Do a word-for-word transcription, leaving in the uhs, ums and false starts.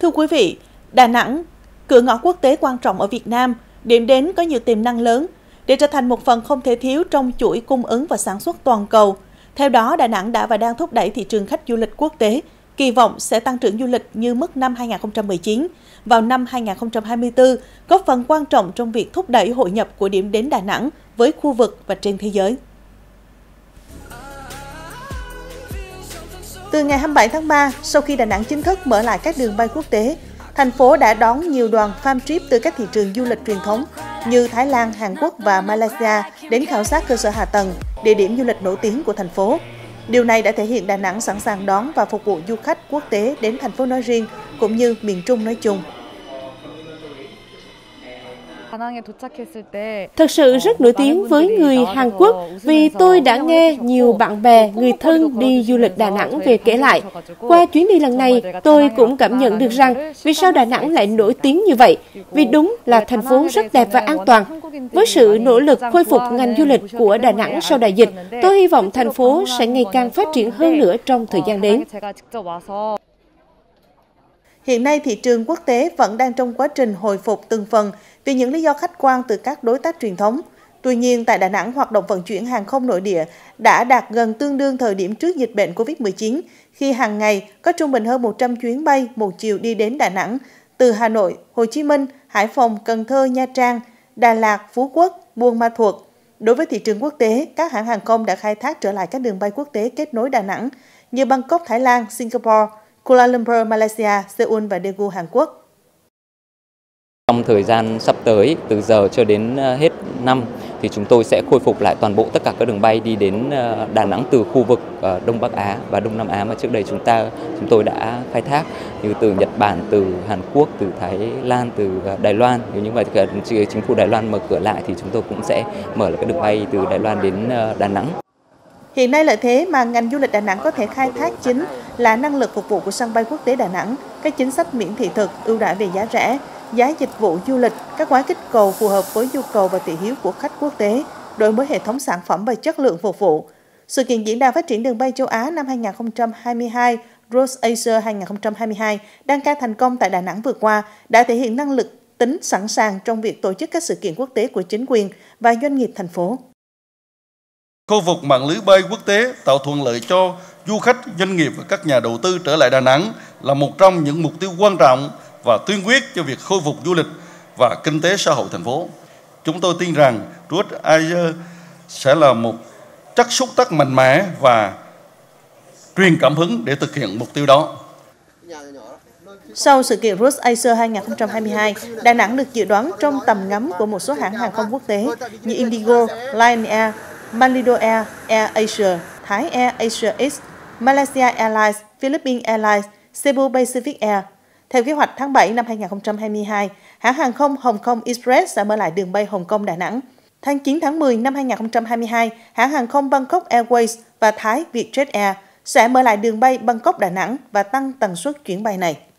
Thưa quý vị, Đà Nẵng, cửa ngõ quốc tế quan trọng ở Việt Nam, điểm đến có nhiều tiềm năng lớn để trở thành một phần không thể thiếu trong chuỗi cung ứng và sản xuất toàn cầu. Theo đó, Đà Nẵng đã và đang thúc đẩy thị trường khách du lịch quốc tế, kỳ vọng sẽ tăng trưởng du lịch như mức năm hai nghìn không trăm mười chín. Vào năm hai nghìn không trăm hai mươi tư, góp phần quan trọng trong việc thúc đẩy hội nhập của điểm đến Đà Nẵng với khu vực và trên thế giới. Từ ngày hai mươi bảy tháng ba, sau khi Đà Nẵng chính thức mở lại các đường bay quốc tế, thành phố đã đón nhiều đoàn farm trip từ các thị trường du lịch truyền thống như Thái Lan, Hàn Quốc và Malaysia đến khảo sát cơ sở hạ tầng, địa điểm du lịch nổi tiếng của thành phố. Điều này đã thể hiện Đà Nẵng sẵn sàng đón và phục vụ du khách quốc tế đến thành phố nói riêng, cũng như miền Trung nói chung. Thật sự rất nổi tiếng với người Hàn Quốc vì tôi đã nghe nhiều bạn bè, người thân đi du lịch Đà Nẵng về kể lại. Qua chuyến đi lần này, tôi cũng cảm nhận được rằng vì sao Đà Nẵng lại nổi tiếng như vậy. Vì đúng là thành phố rất đẹp và an toàn. Với sự nỗ lực khôi phục ngành du lịch của Đà Nẵng sau đại dịch, tôi hy vọng thành phố sẽ ngày càng phát triển hơn nữa trong thời gian đến. Hiện nay, thị trường quốc tế vẫn đang trong quá trình hồi phục từng phần vì những lý do khách quan từ các đối tác truyền thống. Tuy nhiên, tại Đà Nẵng, hoạt động vận chuyển hàng không nội địa đã đạt gần tương đương thời điểm trước dịch bệnh Covid mười chín, khi hàng ngày có trung bình hơn một trăm chuyến bay một chiều đi đến Đà Nẵng từ Hà Nội, Hồ Chí Minh, Hải Phòng, Cần Thơ, Nha Trang, Đà Lạt, Phú Quốc, Buôn Ma Thuột. Đối với thị trường quốc tế, các hãng hàng không đã khai thác trở lại các đường bay quốc tế kết nối Đà Nẵng như Bangkok, Thái Lan, Singapore, Kuala Lumpur, Malaysia, Seoul và Daegu, Hàn Quốc. Trong thời gian sắp tới, từ giờ cho đến hết năm, thì chúng tôi sẽ khôi phục lại toàn bộ tất cả các đường bay đi đến Đà Nẵng từ khu vực Đông Bắc Á và Đông Nam Á mà trước đây chúng ta chúng tôi đã khai thác, như từ Nhật Bản, từ Hàn Quốc, từ Thái Lan, từ Đài Loan. Nếu như vậy chính phủ Đài Loan mở cửa lại thì chúng tôi cũng sẽ mở lại các đường bay từ Đài Loan đến Đà Nẵng. Hiện nay, lợi thế mà ngành du lịch Đà Nẵng có thể khai thác chính là năng lực phục vụ của sân bay quốc tế Đà Nẵng, các chính sách miễn thị thực, ưu đãi về giá rẻ, giá dịch vụ du lịch, các gói kích cầu phù hợp với nhu cầu và thị hiếu của khách quốc tế, đổi mới hệ thống sản phẩm và chất lượng phục vụ. Sự kiện Diễn đàn Phát triển đường bay châu Á năm hai nghìn không trăm hai mươi hai, RoadAsia hai nghìn không trăm hai mươi hai, đăng cai thành công tại Đà Nẵng vừa qua, đã thể hiện năng lực tính sẵn sàng trong việc tổ chức các sự kiện quốc tế của chính quyền và doanh nghiệp thành phố. Khôi phục mạng lưới bay quốc tế, tạo thuận lợi cho du khách, doanh nghiệp và các nhà đầu tư trở lại Đà Nẵng là một trong những mục tiêu quan trọng và tiên quyết cho việc khôi phục du lịch và kinh tế xã hội thành phố. Chúng tôi tin rằng RoadAsia sẽ là một chất xúc tác mạnh mẽ và truyền cảm hứng để thực hiện mục tiêu đó. Sau sự kiện RoadAsia hai nghìn không trăm hai mươi hai, Đà Nẵng được dự đoán trong tầm ngắm của một số hãng hàng không quốc tế như Indigo, Lion Air, Malindo Air, Air Asia, Thái Air Asia X, Malaysia Airlines, Philippines Airlines, Cebu Pacific Air. Theo kế hoạch tháng bảy năm hai nghìn không trăm hai mươi hai, hãng hàng không Hồng Kông Express sẽ mở lại đường bay Hồng Kông Đà Nẵng. Tháng chín tháng mười năm hai nghìn không trăm hai mươi hai, hãng hàng không Bangkok Airways và Thái Vietjet Air sẽ mở lại đường bay Bangkok Đà Nẵng và tăng tần suất chuyến bay này.